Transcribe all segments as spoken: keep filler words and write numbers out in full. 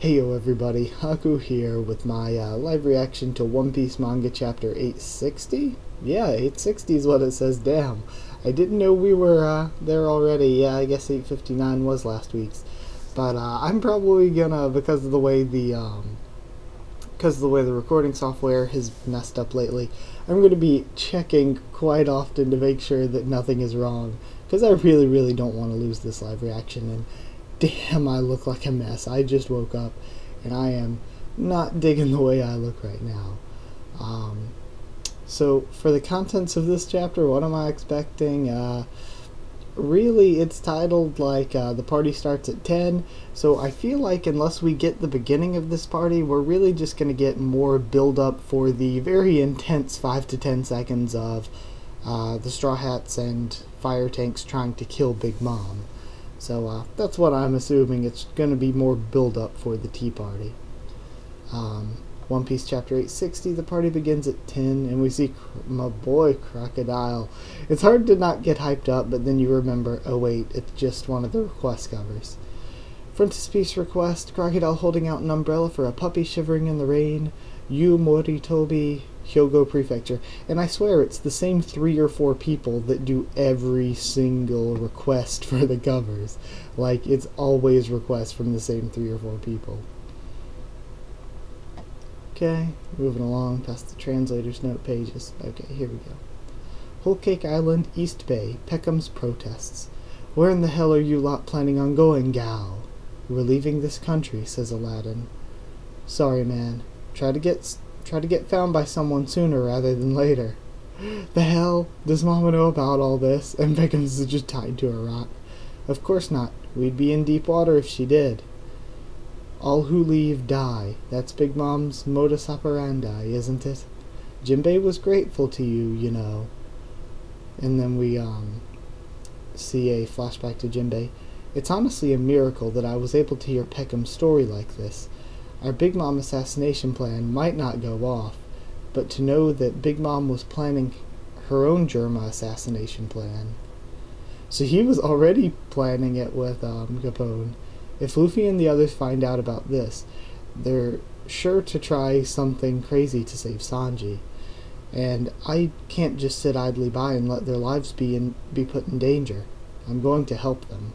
Heyo everybody, Haku here with my uh, live reaction to One Piece manga chapter eight sixty? Yeah, eight sixty is what it says, damn. I didn't know we were uh, there already. Yeah, I guess eight fifty-nine was last week's. But uh, I'm probably gonna, because of the way the, um, because of the way the recording software has messed up lately, I'm gonna be checking quite often to make sure that nothing is wrong. Because I really, really don't want to lose this live reaction, and damn, I look like a mess. I just woke up, and I am not digging the way I look right now. Um, so, for the contents of this chapter, what am I expecting? Uh, really, it's titled, like, uh, the party starts at ten, so I feel like unless we get the beginning of this party, we're really just going to get more build-up for the very intense five to ten seconds of uh, the Straw Hats and Fire Tanks trying to kill Big Mom. So uh, that's what I'm assuming. It's going to be more build-up for the tea party. Um, One Piece chapter eight sixty, the party begins at ten, and we see my boy Crocodile. It's hard to not get hyped up, but then you remember, oh wait, it's just one of the request covers. Frontispiece request, Crocodile holding out an umbrella for a puppy shivering in the rain. Yu Moritobi, Hyogo Prefecture. And I swear it's the same three or four people that do every single request for the covers. Like, it's always requests from the same three or four people. Okay, moving along past the translator's note pages. Okay, here we go. Whole Cake Island, East Bay, Peckham's protests. Where in the hell are you lot planning on going, gal? We're leaving this country, says Aladdin. Sorry, man. Try to get try to get found by someone sooner rather than later. The hell? Does Mama know about all this? And Peckham's is just tied to a rock. Of course not. We'd be in deep water if she did. All who leave die. That's Big Mom's modus operandi, isn't it? Jinbei was grateful to you, you know. And then we um see a flashback to Jinbei. It's honestly a miracle that I was able to hear Peckham's story like this. Our Big Mom assassination plan might not go off, but to know that Big Mom was planning her own Germa assassination plan. So he was already planning it with um, Capone. If Luffy and the others find out about this, they're sure to try something crazy to save Sanji. And I can't just sit idly by and let their lives be, in, be put in danger. I'm going to help them.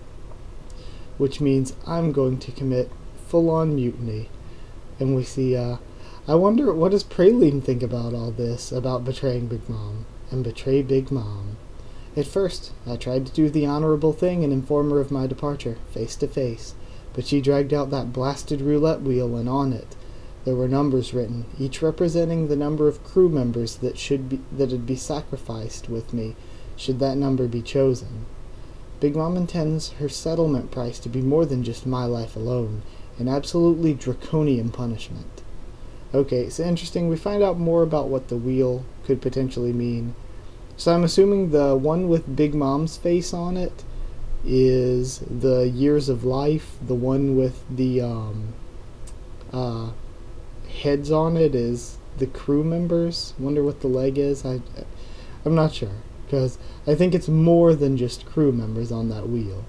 Which means I'm going to commit full-on mutiny. And we see, uh, I wonder, what does Praline think about all this, about betraying Big Mom, and betray Big Mom? At first, I tried to do the honorable thing and inform her of my departure, face to face, but she dragged out that blasted roulette wheel, and on it, there were numbers written, each representing the number of crew members that should be, that'd be sacrificed with me, should that number be chosen. Big Mom intends her settlement price to be more than just my life alone, an absolutely draconian punishment. Okay, so interesting. We find out more about what the wheel could potentially mean. So I'm assuming the one with Big Mom's face on it is the years of life. The one with the um, uh, heads on it is the crew members. Wonder what the leg is. I, I'm not sure, because I think it's more than just crew members on that wheel.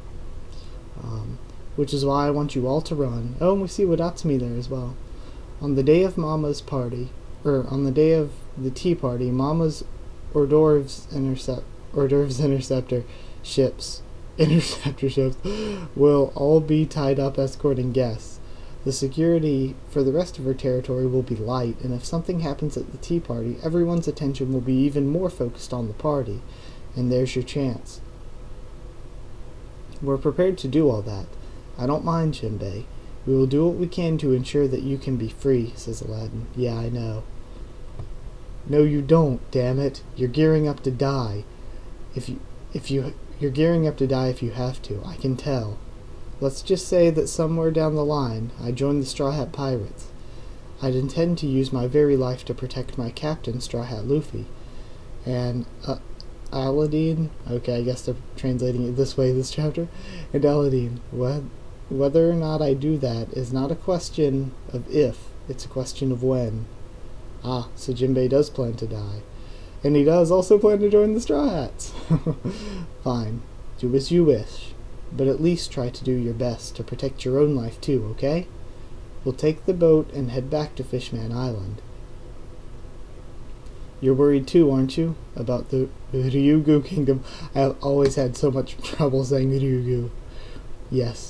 Um, which is why I want you all to run. Oh, and we see Wadatsumi there as well. On the day of Mama's party, or on the day of the tea party, Mama's hors d'oeuvres intercept, hors d'oeuvres interceptor ships, interceptor ships, will all be tied up escorting guests. The security for the rest of her territory will be light, and if something happens at the tea party, everyone's attention will be even more focused on the party, and there's your chance. We're prepared to do all that. I don't mind, Jinbei. We will do what we can to ensure that you can be free, says Aladdin. Yeah, I know. No, you don't, damn it. You're gearing up to die. If you, if you, you're gearing up to die if you have to, I can tell. Let's just say that somewhere down the line, I joined the Straw Hat Pirates. I'd intend to use my very life to protect my captain, Straw Hat Luffy. And, uh, Aladdin, okay, I guess they're translating it this way this chapter, and Aladdin, what? Whether or not I do that is not a question of if, it's a question of when. Ah, so Jinbei does plan to die. And he does also plan to join the Straw Hats. Fine. Do as you wish. But at least try to do your best to protect your own life too, okay? We'll take the boat and head back to Fishman Island. You're worried too, aren't you? About the Ryugu Kingdom. I've always had so much trouble saying Ryugu. Yes.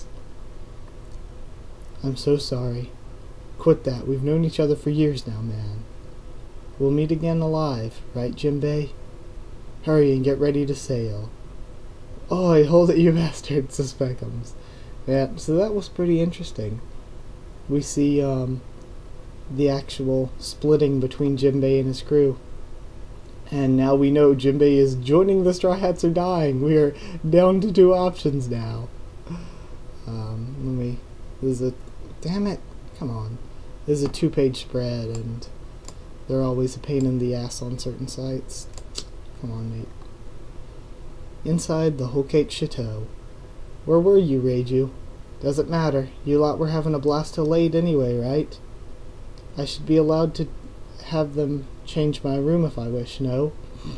I'm so sorry. Quit that. We've known each other for years now, man. We'll meet again alive, right, Jimbei? Hurry and get ready to sail. Oh, hold it, you bastard, says Peckums. Yeah, so that was pretty interesting. We see um, the actual splitting between Jimbei and his crew. And now we know Jimbei is joining the Straw Hats Are Dying. We are down to two options now. Um, let me... There's a... Damn it. Come on. There's a two-page spread, and they're always a pain in the ass on certain sites. Come on, mate. Inside the Whole Cake Chateau. Where were you, Reiju? Doesn't matter. You lot were having a blast till late anyway, right? I should be allowed to have them change my room if I wish, no?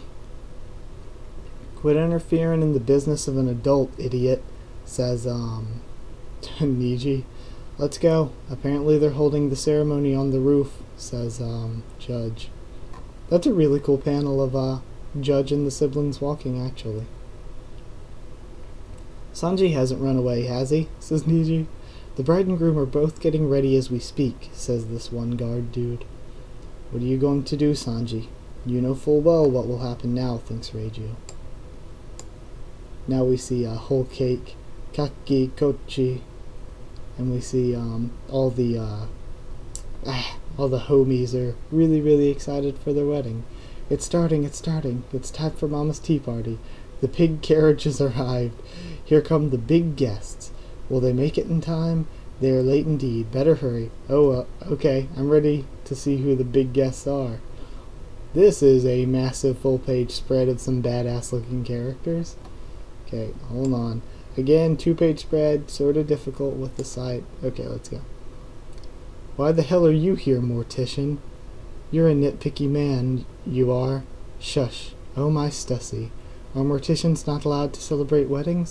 Quit interfering in the business of an adult, idiot, says, um, Niji. Let's go. Apparently they're holding the ceremony on the roof, says, um, Judge. That's a really cool panel of, uh, Judge and the siblings walking, actually. Sanji hasn't run away, has he? Says Niji. The bride and groom are both getting ready as we speak, says this one guard dude. What are you going to do, Sanji? You know full well what will happen now, thinks Reiju. Now we see a uh, Whole Cake, Kaki, Kochi, and we see um, all the uh, ah, all the homies are really, really excited for their wedding. It's starting, it's starting. It's time for Mama's tea party. The pig carriage has arrived. Here come the big guests. Will they make it in time? They are late indeed. Better hurry. Oh, uh, okay. I'm ready to see who the big guests are. This is a massive full-page spread of some badass-looking characters. Okay, hold on. Again, two-page spread. Sort of difficult with the site. Okay, let's go. Why the hell are you here, Mortician? You're a nitpicky man, you are. Shush. Oh, my Stussy. Are morticians not allowed to celebrate weddings?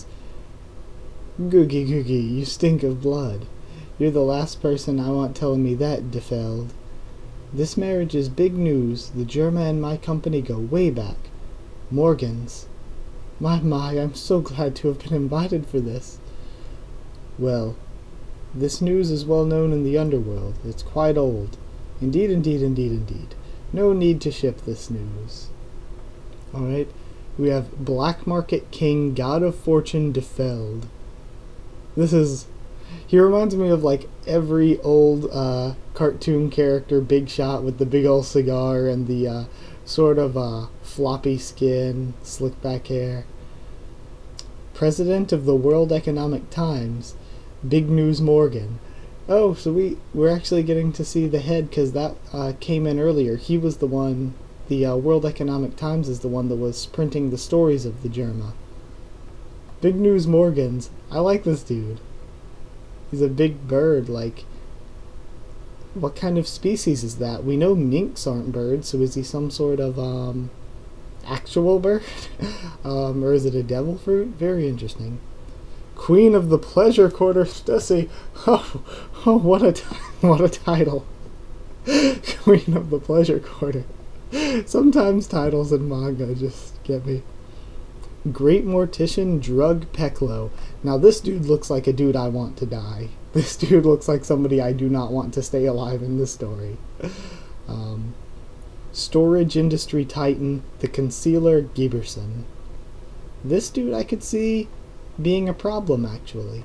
Googie Googie, you stink of blood. You're the last person I want telling me that, Defeld. This marriage is big news. The Germa and my company go way back. Morgan's. My, my, I'm so glad to have been invited for this. Well, this news is well known in the underworld. It's quite old. Indeed, indeed, indeed, indeed. No need to ship this news. Alright. We have Black Market King, God of Fortune, Defeld. This is... He reminds me of, like, every old uh, cartoon character, Big Shot, with the big old cigar and the uh, sort of uh, floppy skin, slick back hair. President of the World Economic Times, Big News Morgan. Oh, so we, we're actually getting to see the head, because that uh, came in earlier. He was the one... The uh, World Economic Times is the one that was printing the stories of the Germa. Big News Morgans. I like this dude. He's a big bird, like... What kind of species is that? We know minks aren't birds, so is he some sort of, um... actual bird? um, or is it a devil fruit? Very interesting. Queen of the Pleasure Quarter, Stussy. Oh, oh, what a, what a title. Queen of the Pleasure Quarter. Sometimes titles in manga just get me. Great Mortician Drug Peklo. Now this dude looks like a dude I want to die. This dude looks like somebody I do not want to stay alive in this story. Um, Storage Industry Titan, the Concealer Giberson. This dude I could see being a problem, actually.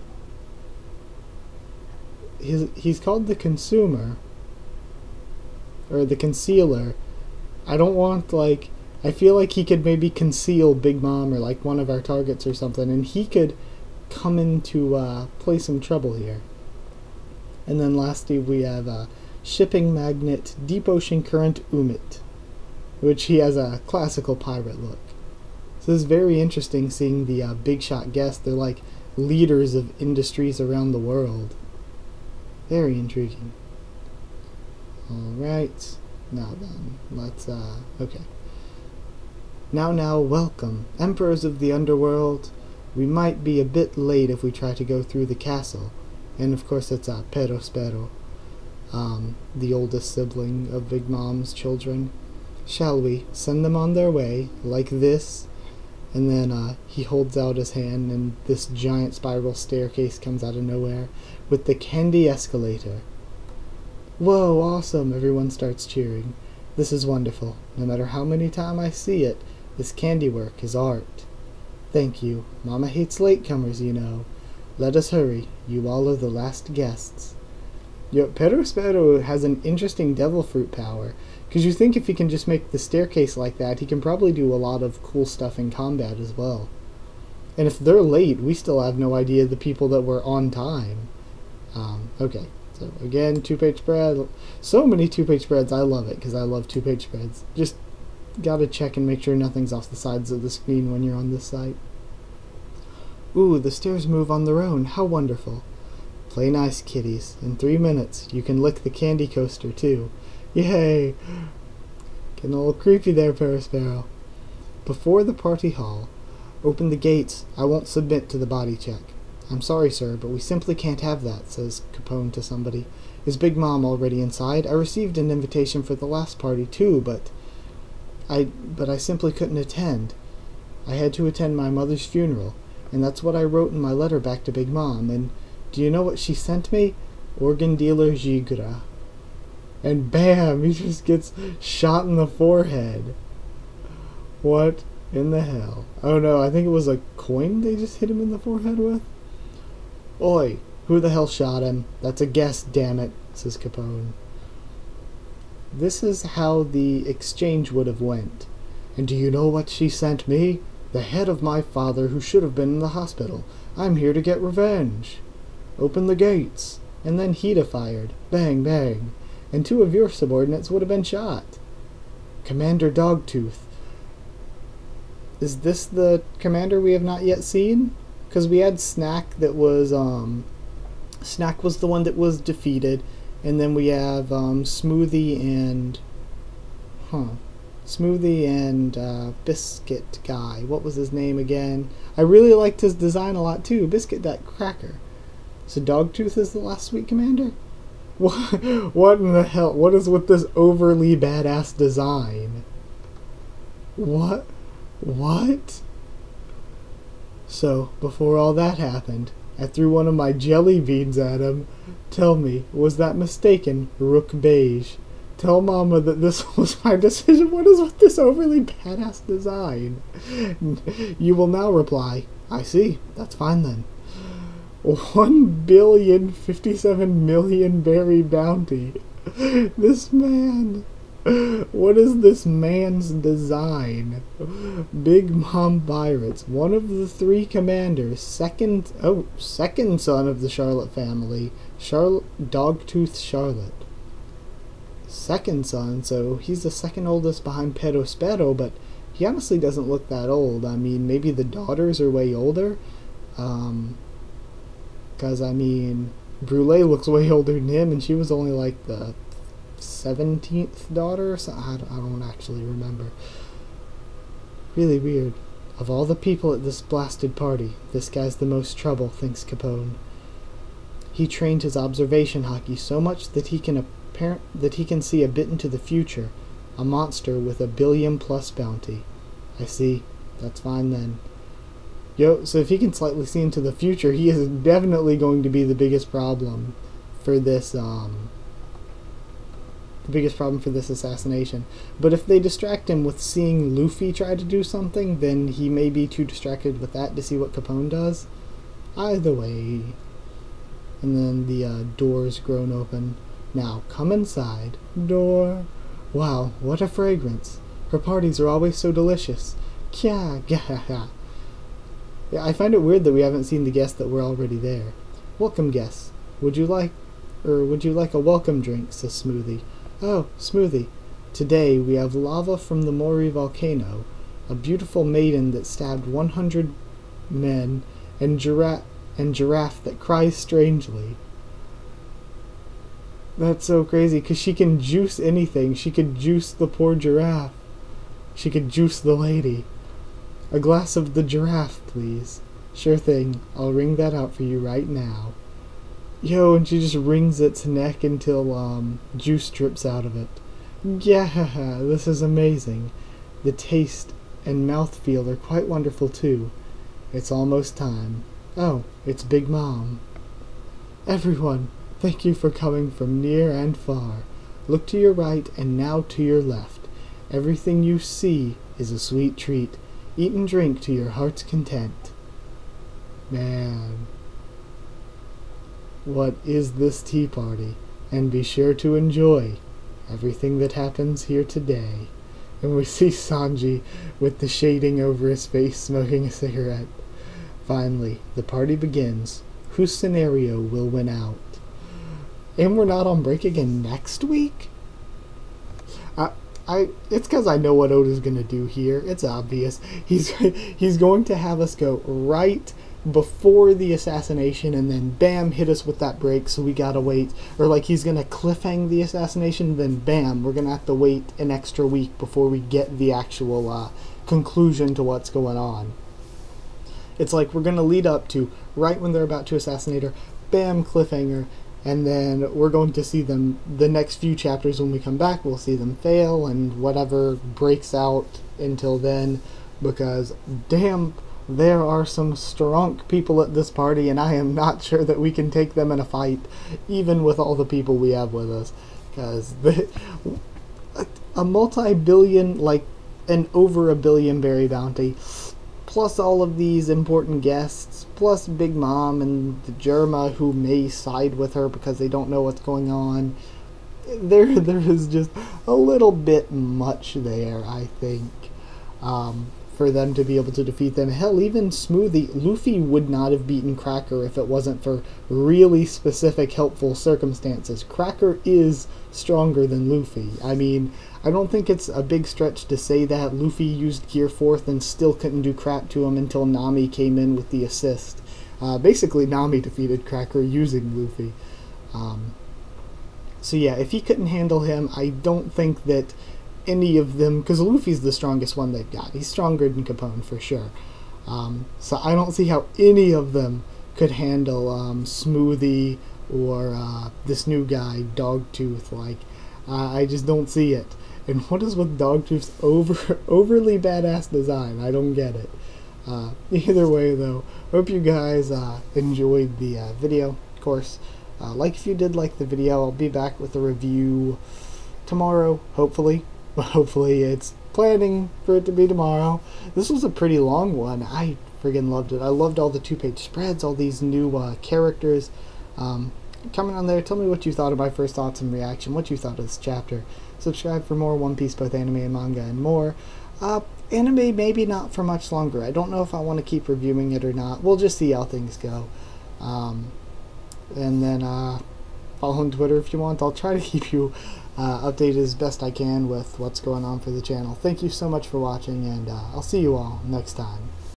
He's, he's called the Consumer. Or the Concealer. I don't want, like... I feel like he could maybe conceal Big Mom or, like, one of our targets or something, and he could come into, uh, play some trouble here. And then lastly, we have, uh, Shipping Magnate Deep Ocean Current Umit, which he has a classical pirate look. So it's very interesting seeing the, uh, big shot guests. They're, like, leaders of industries around the world. Very intriguing. Alright. Now then, let's, uh, okay. Now, now, welcome, Emperors of the Underworld. We might be a bit late if we try to go through the castle. And of course it's uh, Pero Spero, um, the oldest sibling of Big Mom's children. Shall we send them on their way, like this? And then uh, he holds out his hand, and this giant spiral staircase comes out of nowhere with the candy escalator. Whoa, awesome! Everyone starts cheering. This is wonderful. No matter how many times I see it, this candy work is art. Thank you. Mama hates latecomers, you know. Let us hurry. You all are the last guests. Yo, Pero Spero has an interesting devil fruit power. Because you think if he can just make the staircase like that, he can probably do a lot of cool stuff in combat as well. And if they're late, we still have no idea the people that were on time. Um, okay, so again, two-page spread. So many two-page spreads, I love it, because I love two-page spreads. Just gotta check and make sure nothing's off the sides of the screen when you're on this site. Ooh, the stairs move on their own, how wonderful. Play nice, kiddies. In three minutes, you can lick the candy coaster, too. Yay! Getting a little creepy there, Perispero. Before the party hall, open the gates. I won't submit to the body check. I'm sorry, sir, but we simply can't have that, says Capone to somebody. Is Big Mom already inside? I received an invitation for the last party, too, but I, but I simply couldn't attend. I had to attend my mother's funeral, and that's what I wrote in my letter back to Big Mom, and do you know what she sent me? Organ dealer Gigra. And bam, he just gets shot in the forehead. What in the hell? Oh no, I think it was a coin they just hit him in the forehead with. Oi, who the hell shot him? That's a guess, damn it, says Capone. This is how the exchange would have went. And do you know what she sent me? The head of my father who should have been in the hospital. I'm here to get revenge. Open the gates. And then he'd have fired. Bang, bang. And two of your subordinates would have been shot. Commander Dogtooth. Is this the commander we have not yet seen? Because we had Snack that was, um... Snack was the one that was defeated. And then we have, um, Smoothie and... Huh. Smoothie and, uh, Biscuit guy. What was his name again? I really liked his design a lot, too. Biscuit that cracker. So Dogtooth is the last sweet commander? What, what in the hell? What is with this overly badass design? What? What? So, before all that happened, I threw one of my jelly beans at him. Tell me, was that mistaken, Rook Beige? Tell Mama that this was my decision. What is with this overly badass design? You will now reply, I see. That's fine then. One billion fifty-seven million berry bounty. This man. What is this man's design? Big Mom Pirates, one of the three commanders, second oh second son of the Charlotte family, Charlotte Dogtooth Charlotte. Second son, so he's the second oldest behind Pero Spero, but he honestly doesn't look that old. I mean, maybe the daughters are way older. Um. Because, I mean, Brûlée looks way older than him, and she was only like the seventeenth daughter or something. I don't, I don't actually remember. Really weird. Of all the people at this blasted party, this guy's the most trouble, thinks Capone. He trained his observation hockey so much that he can apparent that he can see a bit into the future, a monster with a billion plus bounty. I see. That's fine then. Yo, so if he can slightly see into the future, he is definitely going to be the biggest problem for this, um, the biggest problem for this assassination. But if they distract him with seeing Luffy try to do something, then he may be too distracted with that to see what Capone does. Either way. And then the uh, door's grown open. Now, come inside. Door. Wow, what a fragrance. Her parties are always so delicious. Kya, gah, Yeah, I find it weird that we haven't seen the guests that were already there. Welcome guests. Would you like, or would you like a welcome drink, says Smoothie. Oh, Smoothie. Today we have lava from the Mori volcano, a beautiful maiden that stabbed one hundred men, and giraffe, and giraffe that cries strangely. That's so crazy, because she can juice anything. She could juice the poor giraffe. She could juice the lady. A glass of the giraffe, please. Sure thing. I'll ring that out for you right now. Yo, and she just wrings its neck until um, juice drips out of it. Yeah, this is amazing. The taste and mouthfeel are quite wonderful too. It's almost time. Oh, it's Big Mom. Everyone, thank you for coming from near and far. Look to your right and now to your left. Everything you see is a sweet treat. Eat and drink to your heart's content. Man, what is this tea party? And be sure to enjoy everything that happens here today. And we see Sanji with the shading over his face smoking a cigarette. Finally, the party begins. Whose scenario will win out? And we're not on break again next week? I, I, it's because I know what Oda's going to do here. It's obvious. He's, he's going to have us go right before the assassination and then bam, hit us with that break, so we gotta wait. Or like he's going to cliffhang the assassination, then bam, we're going to have to wait an extra week before we get the actual uh, conclusion to what's going on. It's like we're going to lead up to right when they're about to assassinate her, bam, cliffhanger, and then we're going to see them the next few chapters. When we come back, we'll see them fail and whatever breaks out until then, because damn, there are some strong people at this party, and I am not sure that we can take them in a fight, even with all the people we have with us, because a multi-billion, like an over a billion berry bounty, plus all of these important guests, plus Big Mom and the Germa who may side with her because they don't know what's going on. There, there is just a little bit much there, I think, um, for them to be able to defeat them. Hell, even Smoothie, Luffy would not have beaten Cracker if it wasn't for really specific, helpful circumstances. Cracker is stronger than Luffy. I mean, I don't think it's a big stretch to say that. Luffy used Gear Fourth and still couldn't do crap to him until Nami came in with the assist. Uh, basically, Nami defeated Cracker using Luffy. Um, so yeah, if he couldn't handle him, I don't think that any of them, because Luffy's the strongest one they've got. He's stronger than Capone for sure. Um, so I don't see how any of them could handle um, Smoothie or uh, this new guy, Dogtooth. Like, uh, I just don't see it. And what is with Dogtooth's over overly badass design? I don't get it. Uh, either way, though, hope you guys uh, enjoyed the uh, video. Of course, uh, like if you did like the video, I'll be back with a review tomorrow, hopefully. But hopefully it's planning for it to be tomorrow. This was a pretty long one. I friggin' loved it. I loved all the two-page spreads, all these new uh, characters. Um, comment on there. Tell me what you thought of my first thoughts and reaction, what you thought of this chapter. Subscribe for more One Piece, both anime and manga, and more. Uh, anime, maybe not for much longer. I don't know if I want to keep reviewing it or not. We'll just see how things go. Um, and then uh, follow on Twitter if you want. I'll try to keep you Uh, updated as best I can with what's going on for the channel. Thank you so much for watching, and uh, I'll see you all next time.